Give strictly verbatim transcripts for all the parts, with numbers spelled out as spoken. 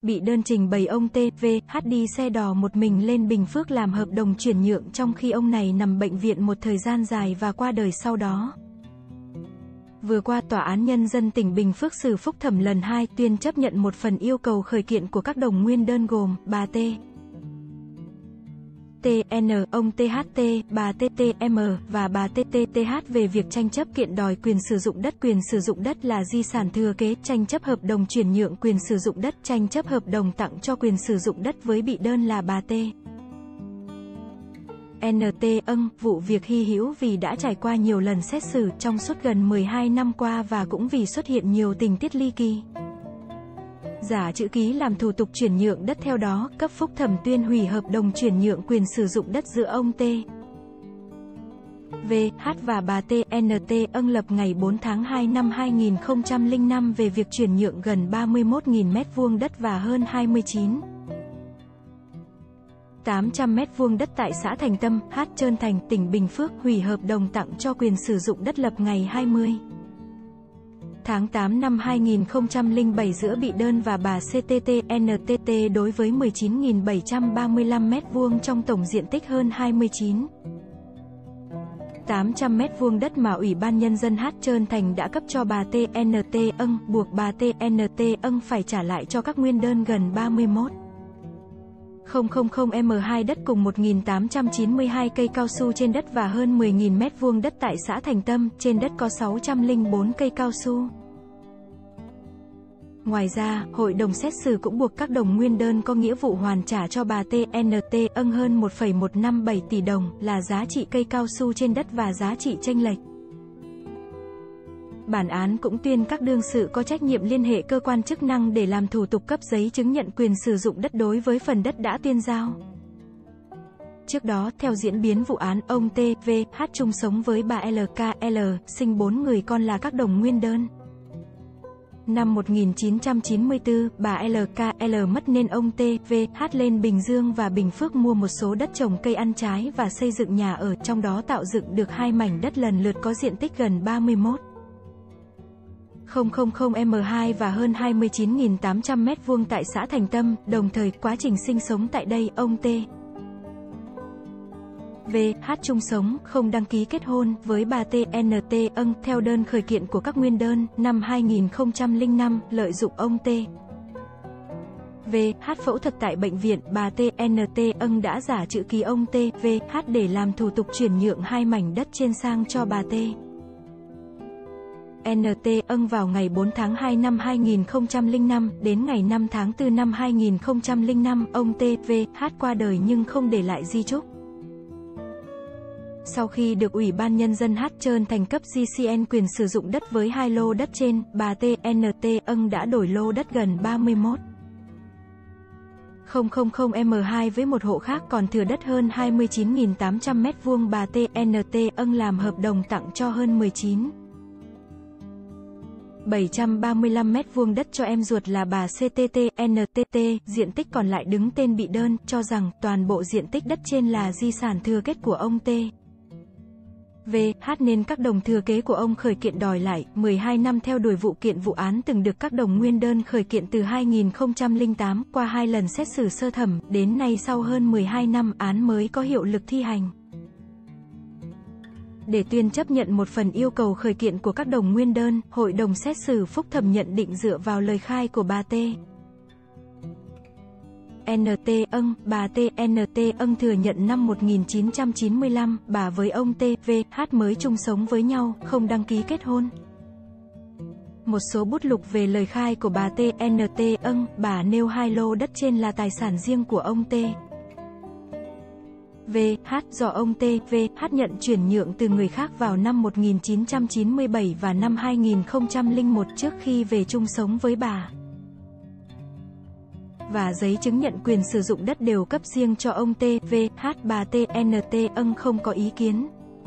Bị đơn trình bày ông T V H đi xe đò một mình lên Bình Phước làm hợp đồng chuyển nhượng trong khi ông này nằm bệnh viện một thời gian dài và qua đời sau đó. Vừa qua, Tòa án Nhân dân tỉnh Bình Phước xử phúc thẩm lần hai tuyên chấp nhận một phần yêu cầu khởi kiện của các đồng nguyên đơn gồm bà T. T N, ông T H T, bà T T M và bà T T T H về việc tranh chấp kiện đòi quyền sử dụng đất. Quyền sử dụng đất là di sản thừa kế, tranh chấp hợp đồng chuyển nhượng quyền sử dụng đất, tranh chấp hợp đồng tặng cho quyền sử dụng đất với bị đơn là bà T. N T âng, vụ việc hy hữu vì đã trải qua nhiều lần xét xử trong suốt gần mười hai năm qua và cũng vì xuất hiện nhiều tình tiết ly kỳ. Giả chữ ký làm thủ tục chuyển nhượng đất, theo đó, cấp phúc thẩm tuyên hủy hợp đồng chuyển nhượng quyền sử dụng đất giữa ông T. V. H và bà T. N T âng lập ngày bốn tháng hai năm hai nghìn không trăm lẻ năm về việc chuyển nhượng gần ba mươi mốt nghìn mét vuông đất và hơn hai mươi chín nghìn tám trăm mét vuông đất tại xã Thành Tâm, H. Trơn Thành, tỉnh Bình Phước, hủy hợp đồng tặng cho quyền sử dụng đất lập ngày hai mươi tháng tám năm hai nghìn không trăm lẻ bảy giữa bị đơn và bà C T T N T T đối với mười chín nghìn bảy trăm ba mươi lăm mét vuông trong tổng diện tích hơn hai mươi chín nghìn tám trăm mét vuông đất mà Ủy ban Nhân dân H. Trơn Thành đã cấp cho bà T N T âng, buộc bà T N T âng phải trả lại cho các nguyên đơn gần ba mươi mốt nghìn m hai đất cùng một nghìn tám trăm chín mươi hai cây cao su trên đất và hơn mười nghìn mét vuông đất tại xã Thành Tâm, trên đất có sáu trăm lẻ bốn cây cao su. Ngoài ra, hội đồng xét xử cũng buộc các đồng nguyên đơn có nghĩa vụ hoàn trả cho bà T N T âng hơn một phẩy một năm bảy tỷ đồng, là giá trị cây cao su trên đất và giá trị chênh lệch. Bản án cũng tuyên các đương sự có trách nhiệm liên hệ cơ quan chức năng để làm thủ tục cấp giấy chứng nhận quyền sử dụng đất đối với phần đất đã tuyên giao. Trước đó, theo diễn biến vụ án, ông T V H chung sống với bà L K L, sinh bốn người con là các đồng nguyên đơn. Năm một nghìn chín trăm chín mươi tư, bà L K L mất nên ông T V H lên Bình Dương và Bình Phước mua một số đất trồng cây ăn trái và xây dựng nhà ở, trong đó tạo dựng được hai mảnh đất lần lượt có diện tích gần ba mươi mốt nghìn m hai và hơn hai mươi chín nghìn tám trăm mét vuông tại xã Thành Tâm. Đồng thời, quá trình sinh sống tại đây, ông T V H chung sống, không đăng ký kết hôn với bà T N T âng. Theo đơn khởi kiện của các nguyên đơn, năm hai nghìn không trăm lẻ năm, lợi dụng ông T V H phẫu thuật tại bệnh viện, bà T N T âng đã giả chữ ký ông T V H để làm thủ tục chuyển nhượng hai mảnh đất trên sang cho bà T N T âng vào ngày bốn tháng hai năm hai nghìn không trăm lẻ năm, đến ngày năm tháng tư năm hai nghìn không trăm lẻ năm, ông T V H qua đời nhưng không để lại di chúc. Sau khi được Ủy ban Nhân dân H. Trơn Thành cấp G C N quyền sử dụng đất với hai lô đất trên, bà T N T âng đã đổi lô đất gần ba mươi mốt nghìn m hai với một hộ khác, còn thừa đất hơn hai mươi chín nghìn tám trăm mét vuông bà T N T âng làm hợp đồng tặng cho hơn mười chín nghìn bảy trăm ba mươi lăm mét vuông đất cho em ruột là bà C T T N T T, diện tích còn lại đứng tên bị đơn, cho rằng toàn bộ diện tích đất trên là di sản thừa kế của ông T V H nên các đồng thừa kế của ông khởi kiện đòi lại. Mười hai năm theo đuổi vụ kiện, vụ án từng được các đồng nguyên đơn khởi kiện từ hai nghìn không trăm lẻ tám, qua hai lần xét xử sơ thẩm, đến nay sau hơn mười hai năm, án mới có hiệu lực thi hành. Để tuyên chấp nhận một phần yêu cầu khởi kiện của các đồng nguyên đơn, hội đồng xét xử phúc thẩm nhận định dựa vào lời khai của bà T N T âng, bà T N T âng thừa nhận năm một nghìn chín trăm chín mươi lăm, bà với ông T V H mới chung sống với nhau, không đăng ký kết hôn. Một số bút lục về lời khai của bà T N T âng, bà nêu hai lô đất trên là tài sản riêng của ông T V H do ông T V H nhận chuyển nhượng từ người khác vào năm một nghìn chín trăm chín mươi bảy và năm hai nghìn không trăm lẻ một trước khi về chung sống với bà. Và giấy chứng nhận quyền sử dụng đất đều cấp riêng cho ông T V H, bà T N T âng không có ý kiến.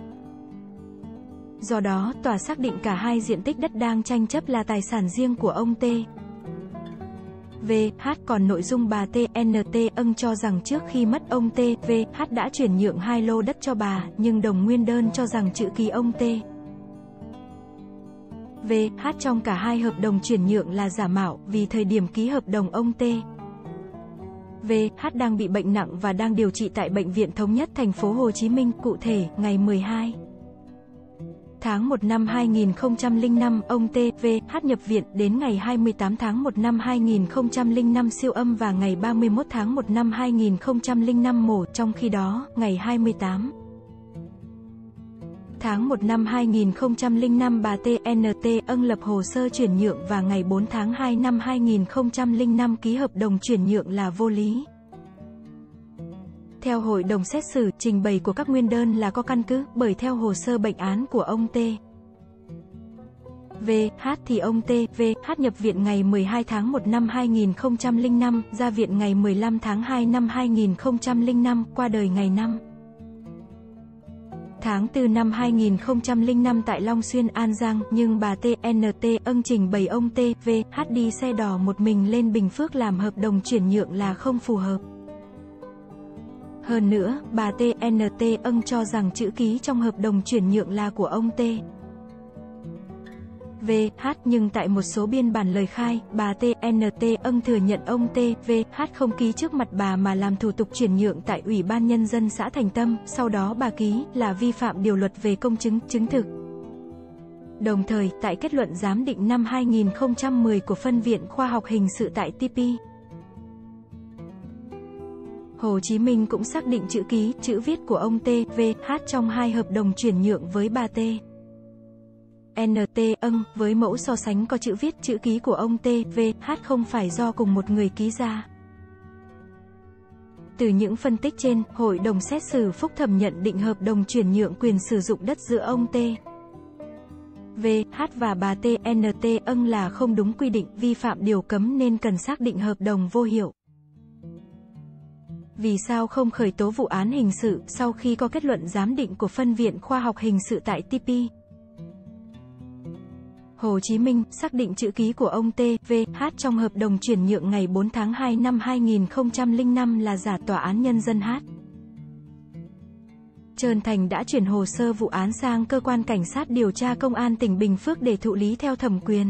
Do đó, tòa xác định cả hai diện tích đất đang tranh chấp là tài sản riêng của ông T V H. Còn nội dung bà T N T âng cho rằng trước khi mất, ông T V H đã chuyển nhượng hai lô đất cho bà, nhưng đồng nguyên đơn cho rằng chữ ký ông T V H trong cả hai hợp đồng chuyển nhượng là giả mạo, vì thời điểm ký hợp đồng ông T V. H đang bị bệnh nặng và đang điều trị tại Bệnh viện Thống nhất Thành phố Hồ Chí Minh. Cụ thể, ngày mười hai tháng một năm hai nghìn không trăm lẻ năm, ông T. V. H nhập viện, đến ngày hai mươi tám tháng một năm hai nghìn không trăm lẻ năm siêu âm và ngày ba mươi mốt tháng một năm hai nghìn không trăm lẻ năm mổ. Trong khi đó, ngày hai mươi tám tháng một năm hai nghìn không trăm lẻ năm bà T N T ân lập hồ sơ chuyển nhượng và ngày bốn tháng hai năm hai nghìn không trăm lẻ năm ký hợp đồng chuyển nhượng là vô lý. Theo hội đồng xét xử, trình bày của các nguyên đơn là có căn cứ, bởi theo hồ sơ bệnh án của ông T. V. H thì ông T. V. H nhập viện ngày mười hai tháng một năm hai nghìn không trăm lẻ năm, ra viện ngày mười lăm tháng hai năm hai nghìn không trăm lẻ năm, qua đời ngày năm tháng tư năm hai nghìn không trăm lẻ năm tại Long Xuyên, An Giang, nhưng bà T N T ân trình bày ông T. V. H đi xe đò một mình lên Bình Phước làm hợp đồng chuyển nhượng là không phù hợp. Hơn nữa, bà T N T ân cho rằng chữ ký trong hợp đồng chuyển nhượng là của ông T. V. H nhưng tại một số biên bản lời khai, bà T N T ân thừa nhận ông T. V. H không ký trước mặt bà mà làm thủ tục chuyển nhượng tại Ủy ban Nhân dân xã Thành Tâm, sau đó bà ký, là vi phạm điều luật về công chứng, chứng thực. Đồng thời, tại kết luận giám định năm hai nghìn không trăm mười của Phân viện Khoa học Hình sự tại T P Hồ Chí Minh cũng xác định chữ ký, chữ viết của ông T. V. H trong hai hợp đồng chuyển nhượng với bà T. N T ân, với mẫu so sánh có chữ viết, chữ ký của ông T. V. H không phải do cùng một người ký ra. Từ những phân tích trên, Hội đồng xét xử phúc thẩm nhận định hợp đồng chuyển nhượng quyền sử dụng đất giữa ông T. V. H và bà T N T ân là không đúng quy định, vi phạm điều cấm nên cần xác định hợp đồng vô hiệu. Vì sao không khởi tố vụ án hình sự sau khi có kết luận giám định của Phân viện Khoa học Hình sự tại T P Hồ Chí Minh xác định chữ ký của ông T. V. H trong hợp đồng chuyển nhượng ngày bốn tháng hai năm hai nghìn không trăm lẻ năm là giả. Tòa án Nhân dân H. Trơn Thành đã chuyển hồ sơ vụ án sang Cơ quan Cảnh sát điều tra Công an tỉnh Bình Phước để thụ lý theo thẩm quyền.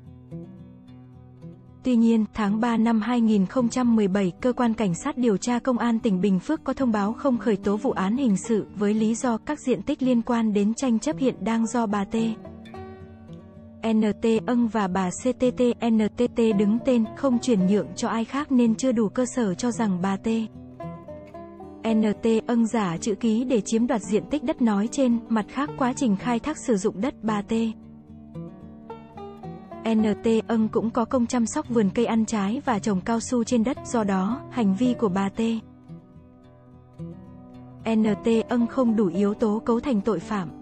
Tuy nhiên, tháng ba năm hai nghìn không trăm mười bảy, Cơ quan Cảnh sát điều tra Công an tỉnh Bình Phước có thông báo không khởi tố vụ án hình sự, với lý do các diện tích liên quan đến tranh chấp hiện đang do bà T. N T ân và bà C T T N T T đứng tên, không chuyển nhượng cho ai khác nên chưa đủ cơ sở cho rằng bà T. N T ân giả chữ ký để chiếm đoạt diện tích đất nói trên. Mặt khác, quá trình khai thác sử dụng đất, bà T. N T ân cũng có công chăm sóc vườn cây ăn trái và trồng cao su trên đất, do đó, hành vi của bà T. N T ân không đủ yếu tố cấu thành tội phạm.